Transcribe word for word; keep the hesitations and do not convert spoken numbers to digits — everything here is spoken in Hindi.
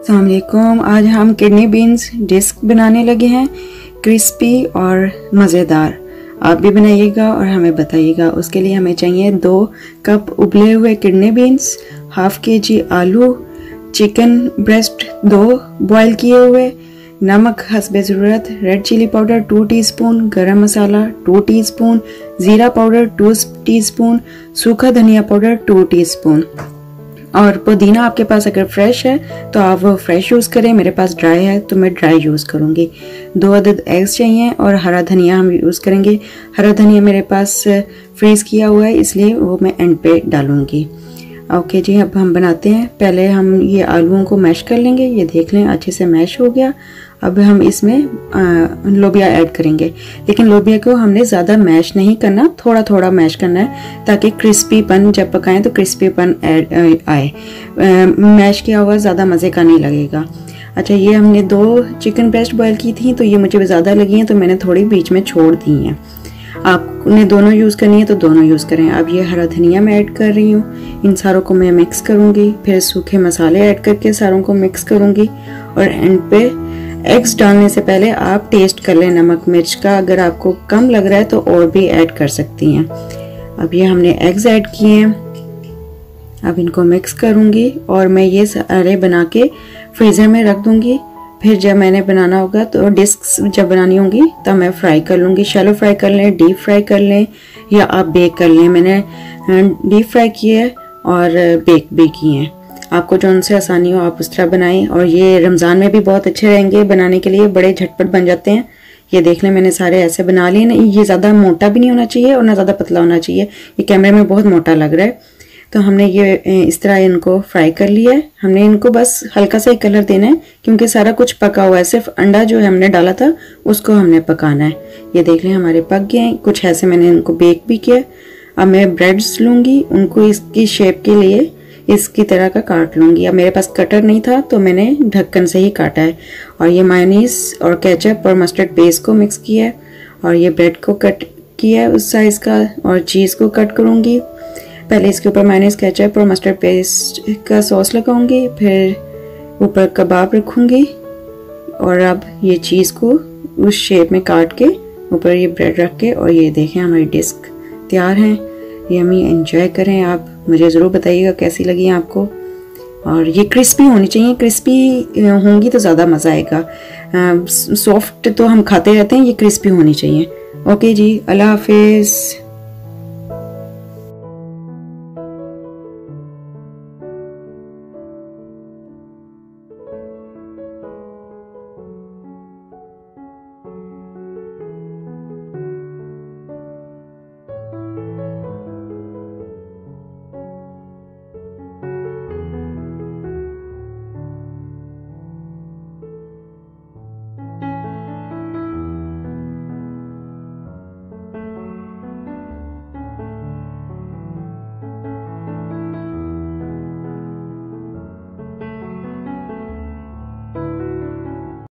अस्सलाम वालेकुम। आज हम किडनी बीन्स डिस्क बनाने लगे हैं, क्रिस्पी और मज़ेदार। आप भी बनाइएगा और हमें बताइएगा। उसके लिए हमें चाहिए दो कप उबले हुए किडनी बीन्स, हाफ के जी आलू, चिकन ब्रेस्ट दो बॉईल किए हुए, नमक हस्बे ज़रूरत, red chilli powder two teaspoon, गरम मसाला टू टीस्पून, ज़ीरा पाउडर टू टीस्पून, सूखा धनिया पाउडर टू टीस्पून। और पुदीना आपके पास अगर फ्रेश है तो आप वो फ्रेश यूज़ करें, मेरे पास ड्राई है तो मैं ड्राई यूज़ करूँगी। दो अदद एग्स चाहिए और हरा धनिया हम यूज़ करेंगे। हरा धनिया मेरे पास फ्रीज़ किया हुआ है, इसलिए वो मैं एंड पे डालूँगी। ओके जी, अब हम बनाते हैं। पहले हम ये आलूओं को मैश कर लेंगे। ये देख लें अच्छे से मैश हो गया। अब हम इसमें लोबिया ऐड करेंगे, लेकिन लोबिया को हमने ज़्यादा मैश नहीं करना, थोड़ा थोड़ा मैश करना है ताकि क्रिस्पीपन जब पकाएं तो क्रिस्पीपन ऐड आए। मैश किया हुआ ज़्यादा मज़े का नहीं लगेगा। अच्छा, ये हमने दो चिकन ब्रेस्ट बॉयल की थी तो ये मुझे ज़्यादा लगी हैं तो मैंने थोड़ी बीच में छोड़ दी हैं। आपने दोनों यूज़ करनी है तो दोनों यूज़ करें। अब ये हरा धनिया मैं ऐड कर रही हूँ। इन सारों को मैं मिक्स करूँगी, फिर सूखे मसाले ऐड करके सारों को मिक्स करूँगी और एंड पे एग्स डालने से पहले आप टेस्ट कर लें नमक मिर्च का। अगर आपको कम लग रहा है तो और भी ऐड कर सकती हैं। अब ये हमने एग्स ऐड किए हैं। अब इनको मिक्स करूँगी और मैं ये सारे बना के फ्रीज़र में रख दूँगी। फिर जब मैंने बनाना होगा तो डिस्क्स जब बनानी होंगी तब मैं फ्राई कर लूँगी। शैलो फ्राई कर लें, डीप फ्राई कर लें या आप बेक कर लें। मैंने डीप फ्राई किए है और बेक भी किए हैं। आपको जो उनसे आसानी हो आप उस तरह बनाएं। और ये रमज़ान में भी बहुत अच्छे रहेंगे बनाने के लिए, बड़े झटपट बन जाते हैं। ये देख लें मैंने सारे ऐसे बना लिए ना। ये ज़्यादा मोटा भी नहीं होना चाहिए और ना ज़्यादा पतला होना चाहिए। ये कैमरे में बहुत मोटा लग रहा है। तो हमने ये इस तरह इनको फ्राई कर लिया है। हमने इनको बस हल्का सा ही कलर देना है क्योंकि सारा कुछ पका हुआ है। सिर्फ अंडा जो हमने डाला था उसको हमने पकाना है। ये देख लें हमारे पक गए हैं। कुछ ऐसे मैंने इनको बेक भी किया। अब मैं ब्रेड्स लूँगी, उनको इसकी शेप के लिए इसकी तरह का काट लूँगी। अब मेरे पास कटर नहीं था तो मैंने ढक्कन से ही काटा है। और ये मायोनीज और केचप और मस्टर्ड पेस्ट को मिक्स किया है और ये ब्रेड को कट किया है उस साइज़ का और चीज़ को कट करूँगी। पहले इसके ऊपर मायोनीज केचप और मस्टर्ड पेस्ट का सॉस लगाऊंगी, फिर ऊपर कबाब रखूँगी और अब ये चीज़ को उस शेप में काट के ऊपर ये ब्रेड रख के और ये देखें हमारी डिस्क तैयार हैं। यम्मी, एंजॉय करें आप। मुझे ज़रूर बताइएगा कैसी लगी आपको। और ये क्रिस्पी होनी चाहिए, क्रिस्पी होंगी तो ज़्यादा मज़ा आएगा। सॉफ्ट तो हम खाते रहते हैं, ये क्रिस्पी होनी चाहिए। ओके जी, अल्लाह हाफिज़।